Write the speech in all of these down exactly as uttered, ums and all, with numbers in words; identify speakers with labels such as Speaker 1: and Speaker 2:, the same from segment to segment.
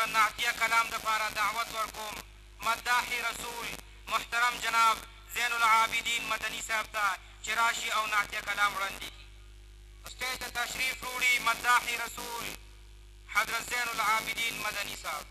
Speaker 1: नातिया कलाम दपारा दावत वरकुम मद्दाही रसूल मुहतरम जनाब ज़ैनुल आबिदीन मदनी साहब ता चिराशी और नातिया कलाम रंदी स्टेज तशरीफ रूड़ी मद्दाही रसूल हजरत ज़ैनुल आबिदीन मदनी साहब।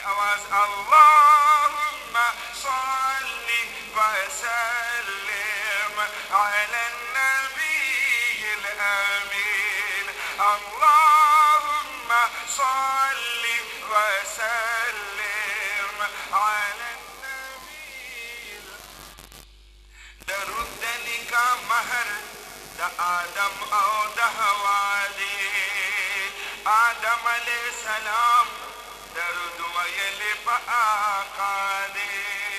Speaker 2: आवाज अल्लाहुम्मा सल्ली व सल्लिम अला नबील अमीन अल्लाहुम्मा सल्ली व सल्लिम अला नबील दरूद का महर द आदम और द हवा दे आदम अलैहिस्सलाम दरूद वयले आका दे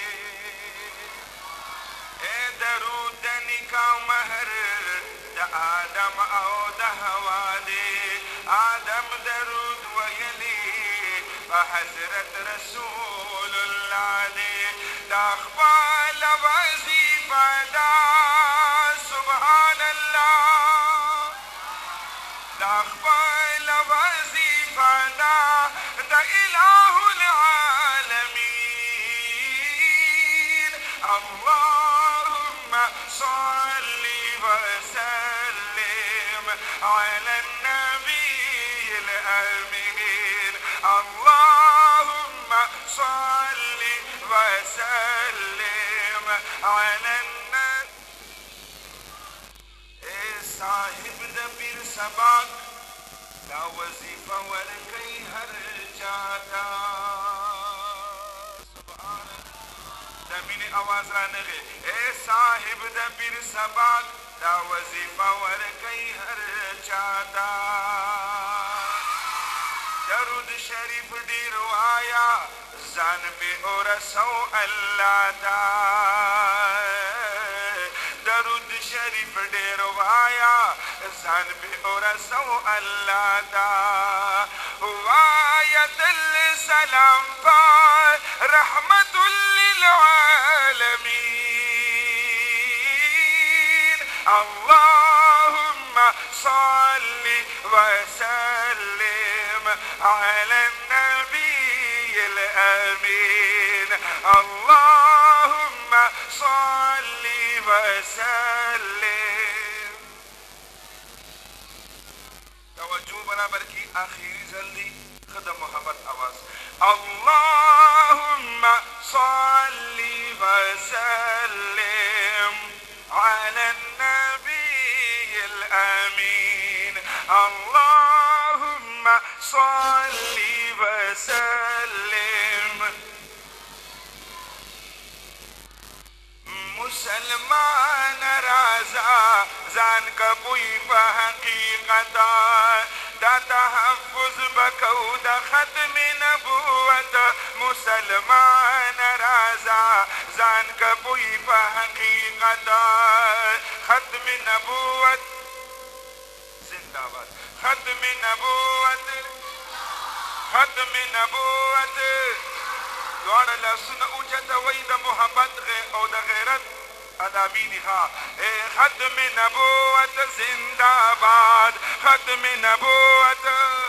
Speaker 2: ए दरूद का महर द आदम और द हवा दे आदम दरूद वयले हजरत रसूलुल्लाह दे दाखबाल वजीफा दा सुभान अल्लाह दाखबाल वजीफा दा द इलाहुल आलमीन अल्लाहुम्मा सल्ली व सल्लिम अला नबील अमीन अल्लाहुम्मा सल्ली व सल्लिम अला साहिब दबीर सबाक दा वजीफा वर कई हर जाता सुभान दमीने आवाज आने ए साहिब दबीर सबाक दा वजीफा वर कई हर जाता दरूद शरीफ डेरो आया जान पे और सौ अल्लाह दा दरूद शरीफ डेरो आया जान पे और सौ अल्लाह दा वायतल सलाम पा रहमतुल लिल आलमीन अल्लाहुम्मा सल्ली व सल्लिम अला नबील अमीन अल्लाहुम्मा सल्ली व सल्लिम तवज्जो बराबर की आखिरी जल्दी खदम मोहब्बत आवाज अल्लाहुम्मा सल्ली व सल्लिम अला नबील अमीन अल्लाहुम्मा सल्ली व सल्लिम मुसलमान राजा जान कबुई हकीकता दा तहफ़्फ़ुज़ बकौद खत्म नबूवत मुसलमान राजा जान कबुई हकीकता खत्म नबूवत जिंदाबाद खत्म नबूवत खत्म नबूवत द्वारा लहसुन उजत वही द मोहब्बत और द गैरत अदाबीनी खा ए खत्म नबूवत जिंदाबाद खत्म नबूवत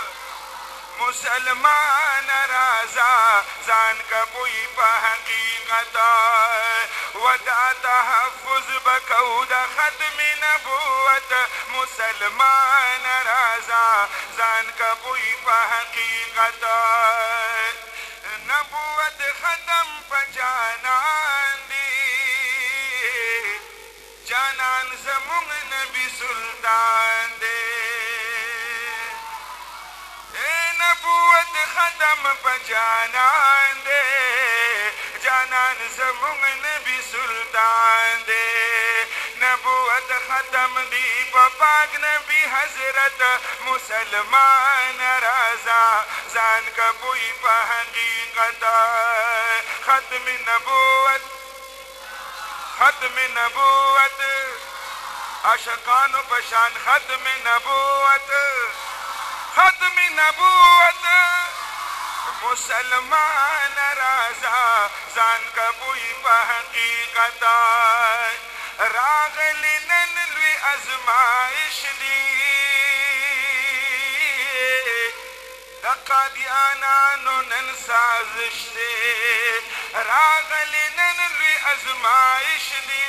Speaker 2: मुसलमान राजा जान कबुई हकीकता वदा तहफ़्फ़ुज़ बकौद खत्म नबूवत मुसलमान राजा जान कबुई हकीकता नबूवत खत्म पजानान दी जानान ज़मुन नबी सुल्तान दे ए नबूवत खत्म पजानान दे जानान ज़मुन नबी सुल्तान दे नबूवत खत्म दी पाक नबी हजरत मुसलमान राजा जान कबुई हकीकता खत्म नबूवत खत्म नबूवत आशिकानो पशान खत्म नबूवत खत्म नबूवत मुसलमान राजा जान कबुई हकीकता रागली ननलवी आजमाइश दी दकादियाना नन साजिश दे रागली ननलवी आजमाइश दी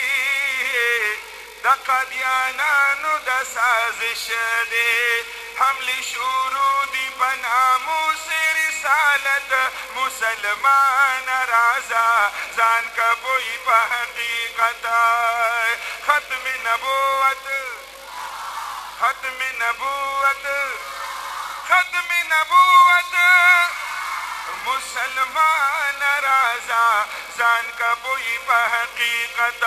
Speaker 2: दकादियाना नु द साजिश दे हमली शुरू दी बनामू से رسالت مسلمان رازا زان کبوی پا حقیقت ختم نبوت ختم نبوت ختم نبوت مسلمان رازا زان کبوی پا حقیقت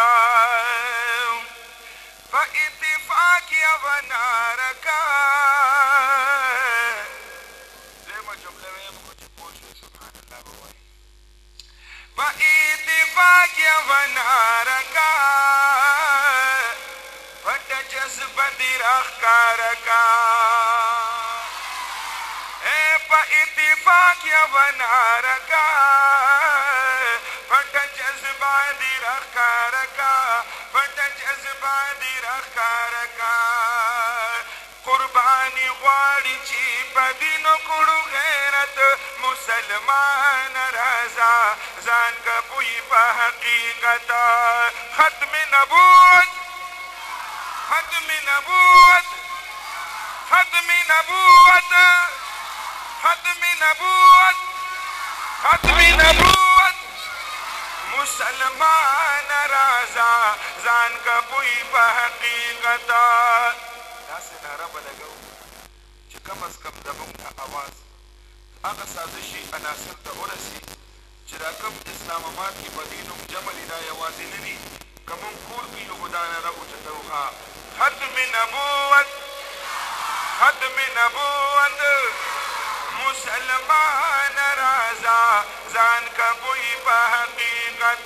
Speaker 2: پا اتفاق یا ونارکا دیما جمله ویم کچھ پوچھو سبحان اللہ بوائی پا اتفاق یا ونارکا پا جذب دیر اخکارکا اے پا اتفاق یا ونارکا پا جذب دیر اخکارکا پټ جذبه دې راښکاره کا قرباني غواړي چې په دینو کړو غیرت مسلمان رازا ځان کپوي په حقیقت ختم نبوت ختم نبوت ختم نبوت ختم نبوت ختم نبوت مسلمان رازا زان کپوی پا حقیقت داسې ناره به لګو چې کم از کم زموږ دا اواز هغه سازشي عناصر ته ورسي چې دا کوم اسلام آباد کې په دې نوم جمع دي دا یوازې نه دي که موږ کور کې یو خو دا ناره اوچتو ها ختم نبوت ختم نبوت مسلمان رازا زان کبوی پا حقیقت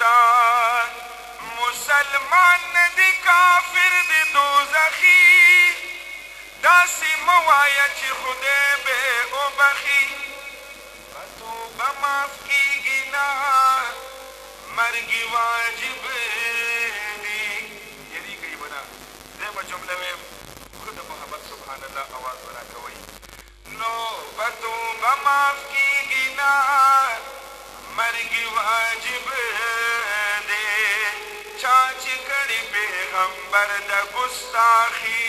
Speaker 2: مسلمان ندی کافر دی دوزخی داسی موایا چی خودے بے او بخی تو بماف کی گنا مرگی واجب دی یعنی کئی بنا دیما جملے میں خود محمد سبحان اللہ آواز بنا کوئی نو بتو بماف کی گنا مرگی واجب دے چاچی کڑی پیغمبر دا گستاخی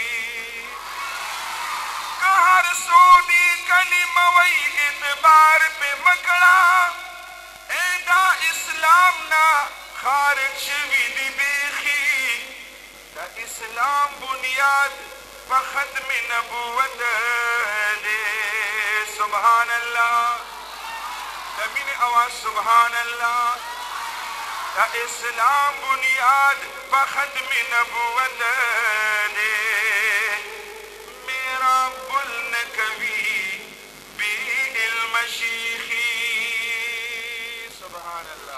Speaker 2: کہر سودی کلمہ وی اعتبار پہ مکڑا اے دا اسلام نا خارج شوی دی بیخی دا اسلام بنیاد پا ختم نبوت دے سبحان اللہ زمین آواز سبحان اللہ دا اسلام بنیاد پا ختم نبوت دے میرا بلن کبھی بی علم شیخی سبحان اللہ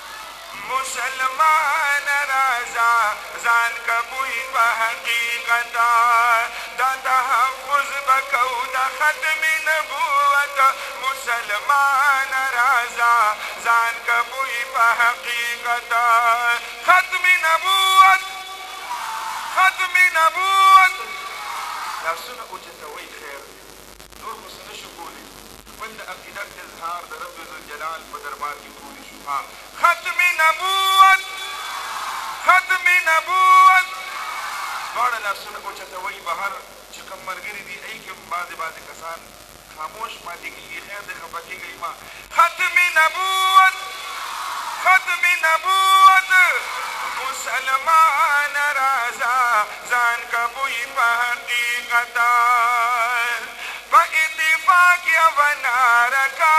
Speaker 2: مسلمان رازا زان کبوی پا حقیقت دا تحفظ بکو دا ختم نبوت مسلمان رازا زان کبوی پا حقیقت ختم نبوت ختم نبوت لاسونا اوچتوی خیر نور حسن شکولی بند عقیدت اظہار دا رب ذوالجلال بدربار کی پوری شبہ ختم نبوت ختم نبوت بڑا لاسونا اوچتوی بہر چکم مرگری دی ای کم بعد بعد کسان خاموش ماتی کی خیر دے خبکی گئی ماں ختم نبوت ختم نبوت مسلمان رازا زان کبوی پا حقیقت پا اتفاق یا ونارکا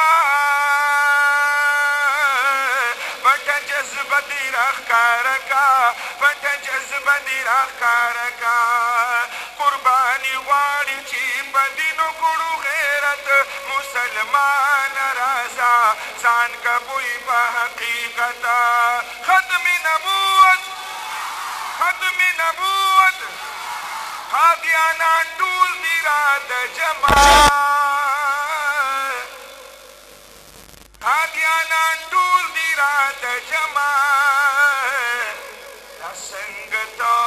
Speaker 2: پتا جذب دی رخکارکا پتا جذب دی رخکارکا قربانی غواړي چې په دینو کړو غیرت مسلمان رازا ځان کبوی په حقیقت ختم نبوت ختم نبوت قادیانان ټول دي را د جما قادیانان ټول دي را د جما دا څنګه ته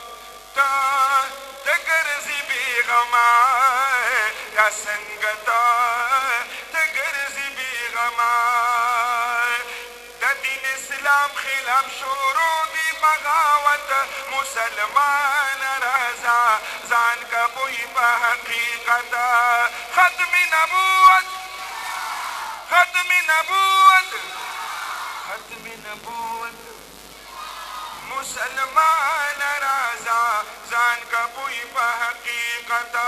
Speaker 2: غما یا سنگتا تگرزی بی غما دا دین اسلام خلاف شروع دی بغاوت مسلمان رازا زان کبوی پا حقیقت ختم نبوت ختم نبوت ختم نبوت مسلمان رازا زان کا پوئی پا حقیقتا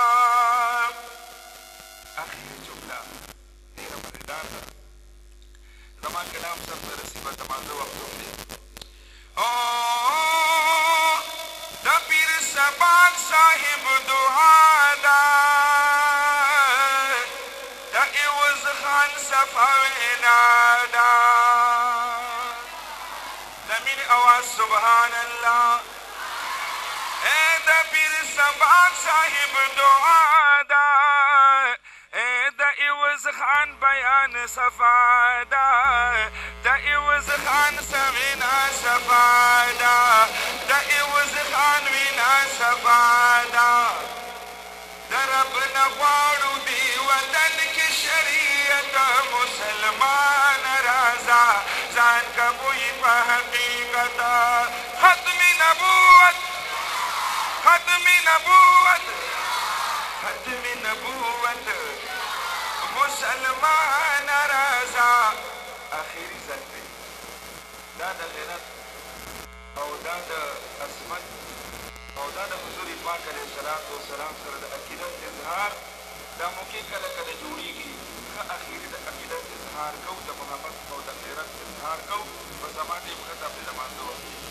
Speaker 2: آخر جملہ دیرہ مردار دا زمان کلام سب ترسی با تمازو وقتوں دے دا پیر سباق صاحب دعا دا دا عوض خان صفوینا دا دا من آواز سبحان اللہ اے دا پیر سباق صاحب دعا دا اے دا عوض خان بیان صفا دا دا عوض خان سوینا صفا دا دا عوض خان وینا صفا دا دا رب نغوارو دی وطن کی شریعت مسلمان رازا زان کا بوئی پا حقیقتا ختم نبوت ختم نبوت ختم نبوت مسلمان رازا آخری زلطے دا دا غیرت او دا دا عصمت او دا دا حضور پاک علیہ السلام سره دا عقیدت اظہار دا موقع کله کله جوړیږي که اخیری دا عقیدت اظہار کو دا محبت او دا غیرت اظہار کو په زمانه وخت په لمانځو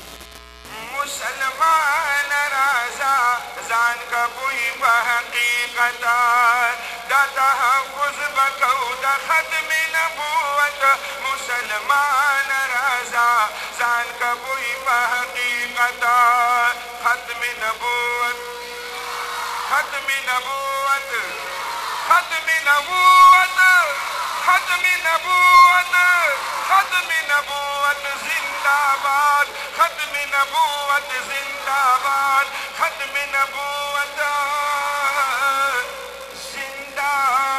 Speaker 2: مسلمان رازا زان کا کوئی په حقیقتا دا تحفظ بکو دا ختم نبوت مسلمان رازا زان کا کوئی په حقیقتا ختم نبوت ختم نبوت ختم نبوت ختم نبوت ختم نبوت زندہ باد ختم نبوت زندہ باد ختم نبوت زندہ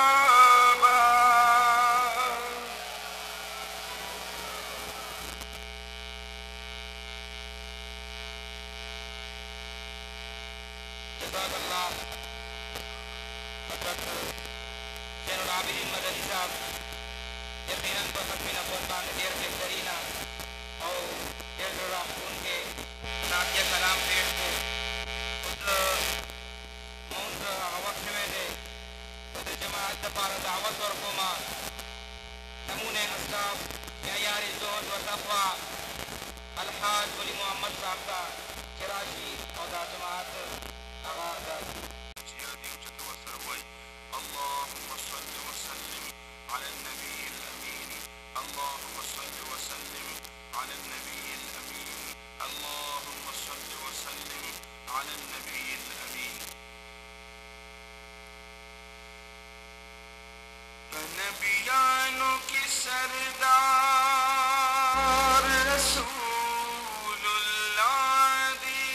Speaker 2: باد
Speaker 1: جزاک اللہ حضرت زین العابدین مدنی صاحب یقیناً پر ختم نبوت باندې ډېر بهترینه او ډېر زړه راښکونکې نعتیه کلام پیش کړو اوس مونږ هغه وخت شوی دی د جماعت دپاره دعوت ورکومه نمونه اسلاف معیار زهد و تقوا الحاج ولی محمد صاحب ته چې راشي او دا جماعت هغه
Speaker 2: اللهم صل وسلم على النبي الأمين اللهم صل وسلم على النبي الأمين اللهم صل وسلم على النبي الأمين نبیانو کی سردار رسول اللہ دی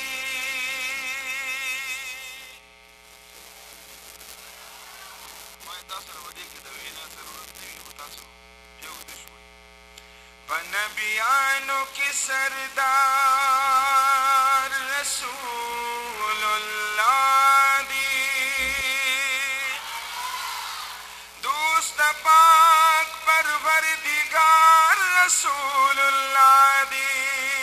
Speaker 2: ماں تاثر ودی کے دوینا ضرورت نہیں وہ تاثر جو دشوئی نبیانو کی سردار رسول اللہ دی دوست پاک پروردگار رسول اللہ دی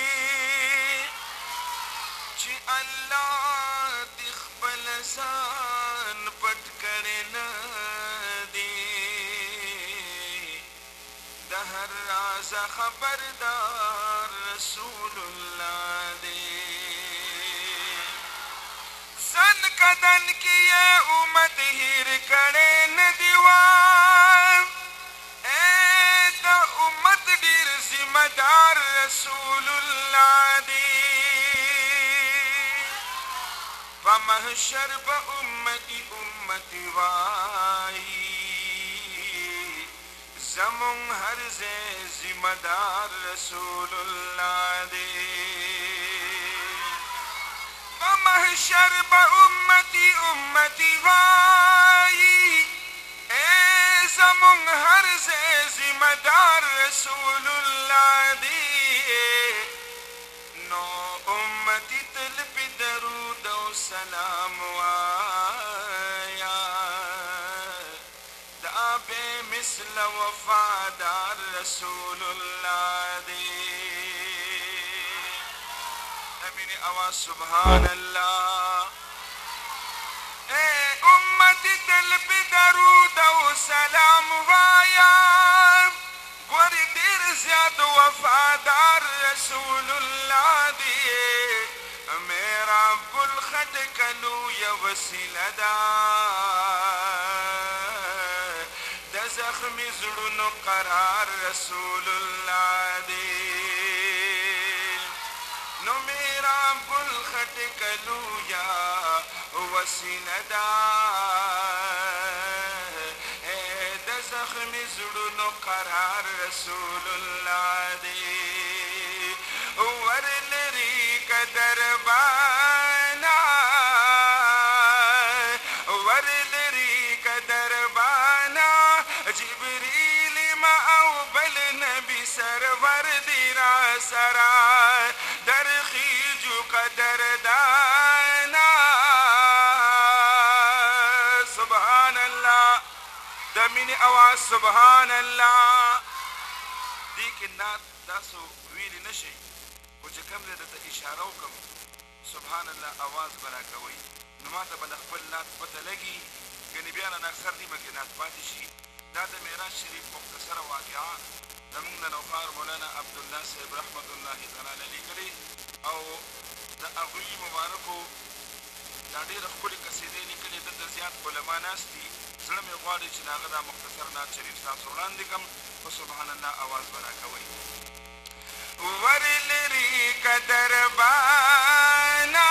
Speaker 2: چی اللہ تخبل زان پٹ کرنا دی دہر راز خبردار رسول اللہ دی زن کدن کی یہ امت ہیر کرے ندیوان اے دا امت دیر ذمہ دار رسول اللہ دی فمحشر با امتی امتی وائی زمون ہر زی ذمہ دار رسول اللہ دی محشر با امتی امتی وائی اے زمون ہر سے ذمہ دار رسول اللہ دی نو امتی طلب درود و سلام وایا دا بے مثل وفا وفادار رسول الله دی امین آواز سبحان الله اے امت دل پہ درود و سلام وایا گوری دیر زیاد وفادار رسول اللہ دی میرا بلخط کلو یا وسیلہ دا دا زخم زڑن قرار رسول اللہ دی نو میرا بلخط کلو یا وسیلہ دا دا زخم زڑن قرار رسول اللہ دی ورلری قدر بانا ورلری قدر بانا جبریل ما او بل نبی سرور دیرا سرا در خیجو قدر دانا سبحان اللہ دمین آواز سبحان اللہ دیکھ نات داسو ویلی نشی و چې کوم ځای درته اشاره وکړم سبحان الله اواز به راکوئ نو ما ته به د خپل نعت پته لګي ګنې بیا نه اکثر نیمه کې نعت پاتې شي دا د معراج شریف مختصره واقعه زموږ د نوښار مولانا عبدالله صاحب رحمت الله تعالی علیه لیکلې او د هغوی مبارکو دا ډېره ښکلې قصیدې لیکلې دلته زیات علما ناست دي زړه مې غواړي چې د هغه دا مختصر نعت شریف ستاسو وړاندې کړم خو سبحان الله اواز به راکوئ ورلری قدر بانا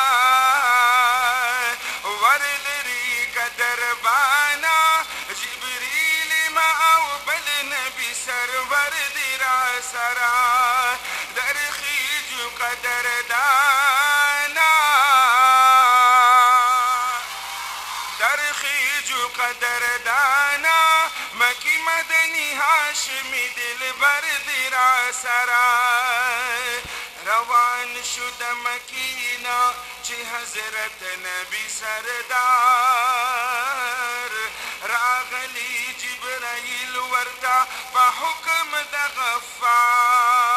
Speaker 2: ورلری قدر بانا جبریل ما او بل نبی سرور دیرا سرا در خیجو قدر دانا در خیجو قدر دانا مکی مدنی هاشمی دل بر دیرا سرا روان شد مکینا چه حضرت نبی سردار راغلی جبرائیل ورتا پا حکم دا غفار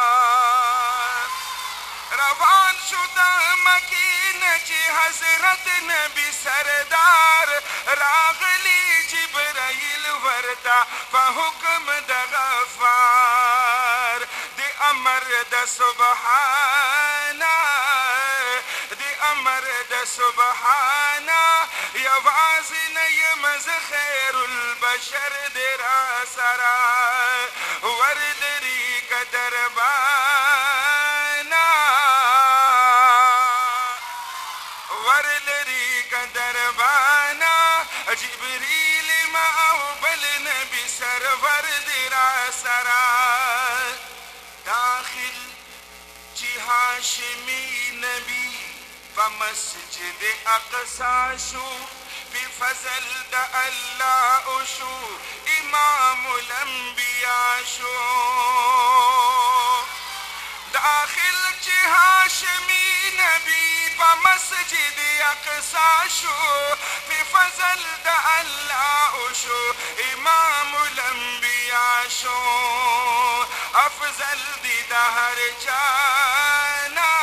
Speaker 2: روان شد مکینا چه حضرت نبی سردار راغلی جبرائیل ورتا پا حکم دا غفار دی امر دا سبحانا دی امر دا سبحانا یوازی نیمز خیر البشر دی را سرا وردری قدر بانا ورلری قدر بانا جبریل ما او بل نبی سرور دی را سرا داخل چی هاشمی نبی و مسجد اقصا شو بفضل دا اللہ شو امام الانبیاء شو داخل چی هاشمی نبی و مسجد اقصا شو بفضل دا اللہ شو امام الانبیاء شو افضل دی دهر جانا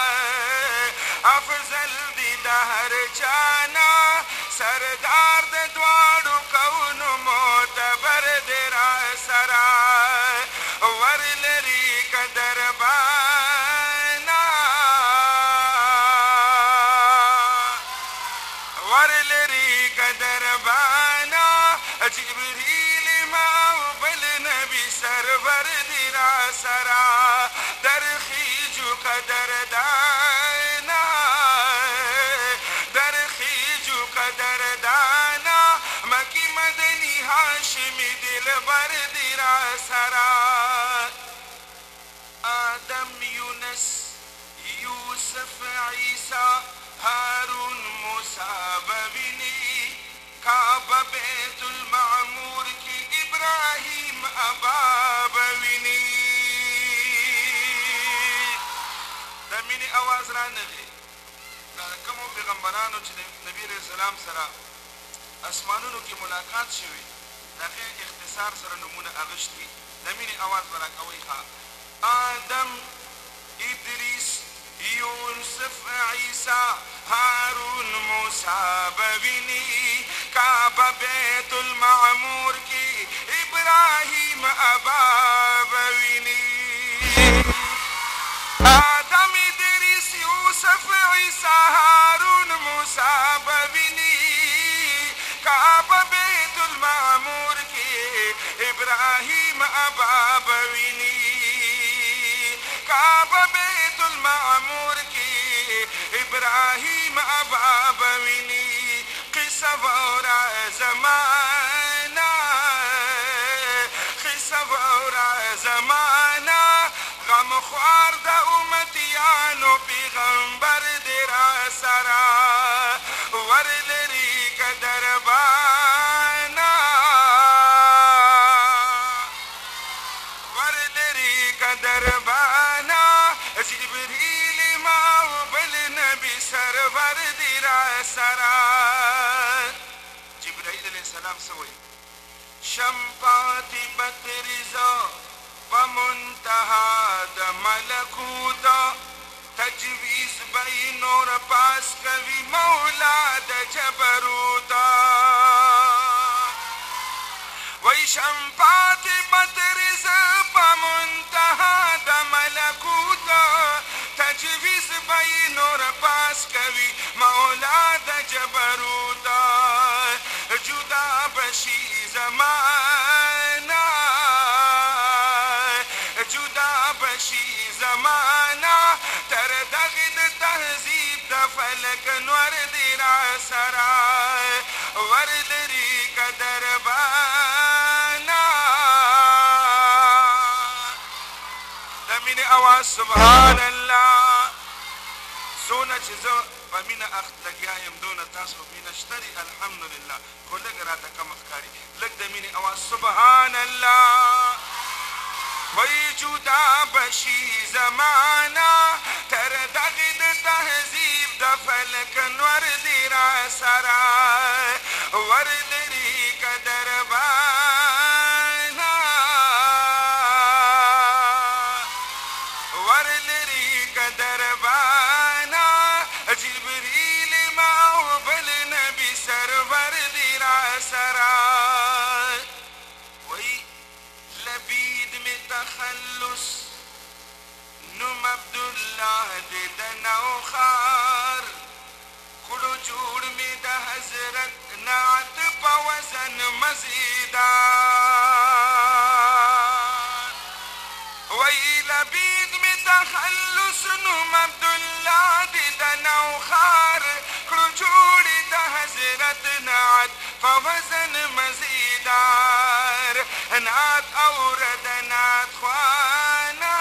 Speaker 2: افضل دی دهر جانا سردار د دوارو کون معتبر درا سرا ورلری قدر بانا ورلری قدر بانا جبریل ما بل نبی سرور دیرا سرا در خیجو قدر دانا در خیجو قدر دانا مکی مدنی هاشمی دل بر دیرا سرا آدم یونس یوسف عیسی هارون موسیٰ ببینی کعبہ بیت المعمور کی ابراہیم ابا بوینی دا مینی آواز را نغی دا کمو پیغمبرانو چې نبی علیہ السلام سره اسمانونو کې ملاقات شوی دغه اختصار سره نمونه اغشتي د مینې اواز به راکوئ ښه آدم ادریس یوسف عیسی هارون موسی بویني کعبه بیت المعمور کی ابراهیم ابا بویني آدم ادریس یوسف عیسی هارون موسی بویني کعبه بیت المعمور کی ابراهیم ابا بویني کعبه بیت المعمور کی ابراهیم ابا بویني قصه ورا زمانہ قصه ورا زمانہ غم خوار د امتیانو پیغمبر دی را سرا ورلری که دربانا ورلری که دربانا جبریل ما و بل نبی سرور دی را سرا جبرائیل علیہ السلام سوئی شمپاتی بطرزا بمنتہا دا ملکوتا تجویز بئی نور پاس کوي مولا دا جبروتا وی شمپات بطرز بمنتہا دا ملکوتا تجویز بئی نور پاس کوي مولا دا جبروتا جدا بشی زمانہ جدا بشی زمانہ تر دغد تهذیب د فلک نور دی را سرا وردری که دربانا د مینې اواز سبحان الله څونه چې زه په مینه اخت لګیا یم دونه تاسو مینه شته دي الحمدلله خو لږ راته کم ښکاري لږ د مینې اواز سبحان الله وی جدا بشی زمانہ تر دغد تهذیب د فلک نور دی را سرا وردری که دربانا ورلری که دربانا جبریل ما و بل نبی سرور دی را سرا وی لبید میں تخلص نم عبداللہ دے دنوخار کھڑو جوڑ میں دا حضرت نعت پا وزن مزیدار وی لبید میں تخلص نم عبداللہ دے دنوخار کھڑو جوڑ دا حضرت نعت پا وزن مزیدار نعت اورد نعت خوانا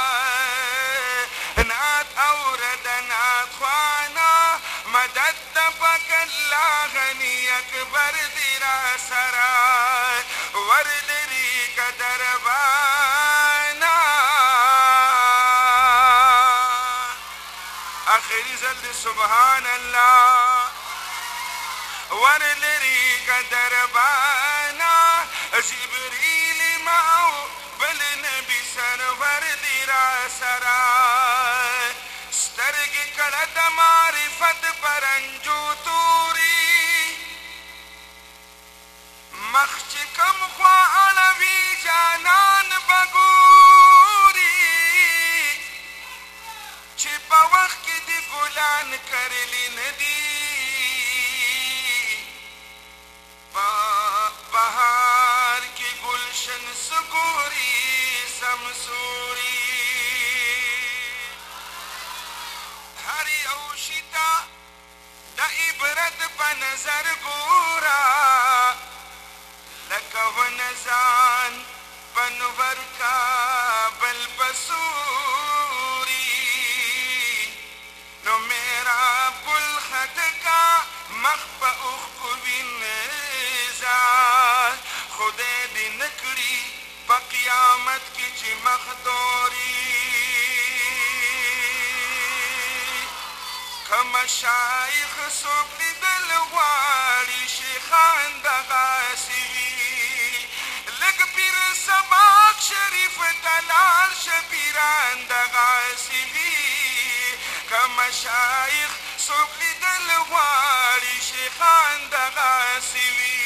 Speaker 2: نعت اورد نعت خوانا مدد دبک اللہ غنی اکبر دی را سرا وردری کا دربانا آخری زلد سبحان اللہ ورلری کا دربانا جبریل ماو بل نبی سرور دی را سرا سترگ کلد معرفت پرنجو توری مخچکم خوا علوی جانان بگوری چی پا وقت دی گلان کرلی ندی بہار کی گلشن سگوری سمسوری ہری اوشتا دا عبرت بنظر گورا لکا ونزان بنور کا بل بسوری نو میرا بلخد کا مخبا اخو بنزان خودے دی نکڑی پا قیامت کی چی مخدوری کمشایخ سوک دی دلواری شیخان دا غاسوی پیر سباق شریف دلال شپیران دغاسی وی که مشایخ څوک لیدل غواړي شیخان دغاسی وي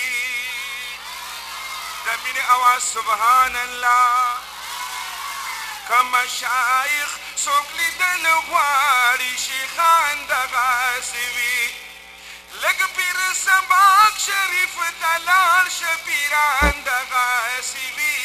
Speaker 2: د مینې اواز سبحان الله که مشایخ څوک لیدل غواړي شیخان دغاسی وي لږ پیر سباق شریف دلال شپیران دغاسی وي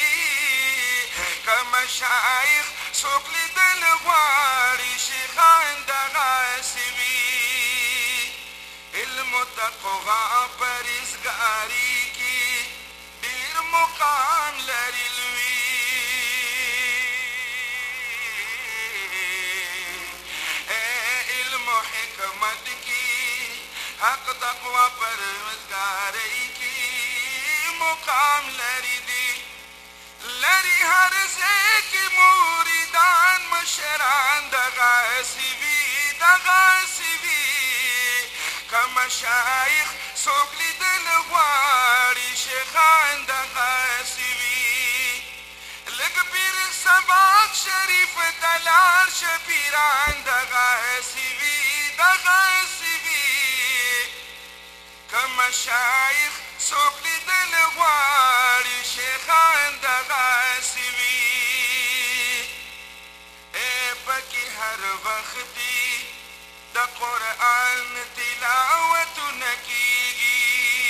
Speaker 2: که مشایخ څوک لیدل غواړي شیخان دغاسی وي علم و تقوا پرهیزګاري کې ډېر مقام لري لوی علم و حکمت کې حق تقوا پرهیزګاري کې مقام لري دي لري هر ځای کې مریدان مشران دغاسی وي دغاسی وي که مشایخ څوک لیدل غواړي شیخان دغاسی وي لږ پیر سباق شریف دلال شپیران دغاسی وي دغاسی وي که مشایخ څوک لیدل غواړي شیخان دغاسی وي ای پکې هر وختي د قرآن تلاوتونه کیږي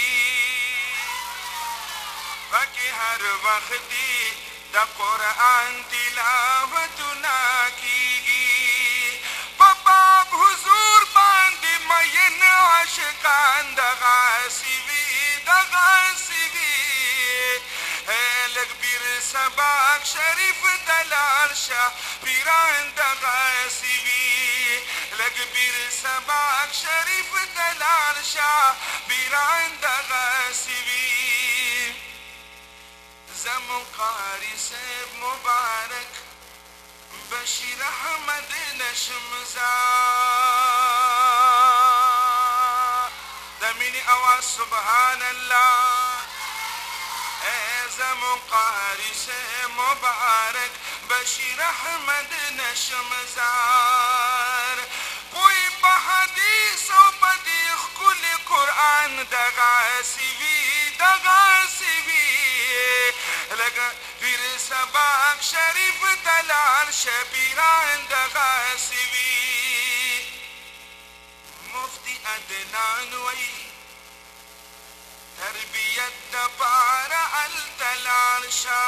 Speaker 2: پکې هر وختي د قرآن تلاوتونه کیږي په باب حضور باندې مین عاشقان دغاسی وي دغاسی وي لږ پیر سباق شریف دلال شه پیران دغاسی وي لږ پیر سباق شریف دلال شه پیران دغاسی وي زمون قاری صاحب مبارک بشیر احمد نشمزار د مینې اواز سبحان الله زمون قاری صاحب مبارک بشیر احمد نشمزار پوی په حدیث او په دې ښکلي قرآن دغاسی وي دغاسی وي لکه پیر سباق شریف دلال شپیران دغاسی وي مفتی عدنان وی تربیت دپاره التلال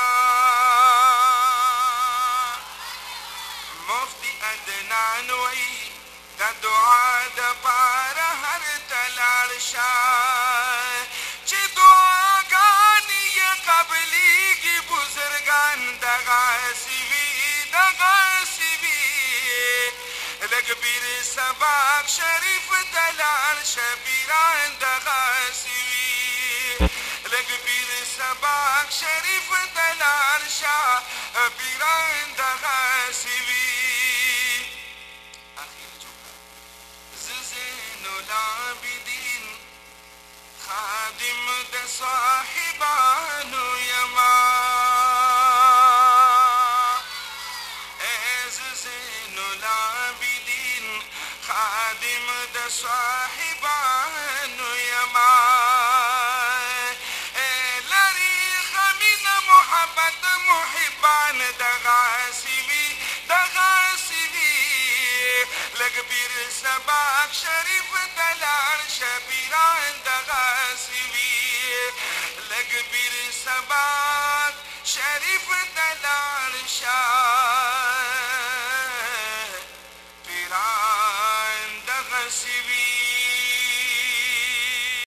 Speaker 2: شاه مفتی عدنان وی د دعا دپاره هر تلال شاه چې دعاګانې یې قبلیږي بزرګان دغاسی وي دغاسی وي لږ پیر سباق شریف دلال شپیران دغاسی وي لږ پیر سباق شریف دلال شاه پیران دغاسی وي اخیر جمله زه زین العابدین خادم د صاحبانو یما زه زین العابدین خادم د صاحبانو یما محبت محبان دغاسی وی دغاسی وی لږ پیر سباق شریف دلال شپیران دغاسی وی لږ پیر سباق شریف دلال شاه پیران دغاسی وی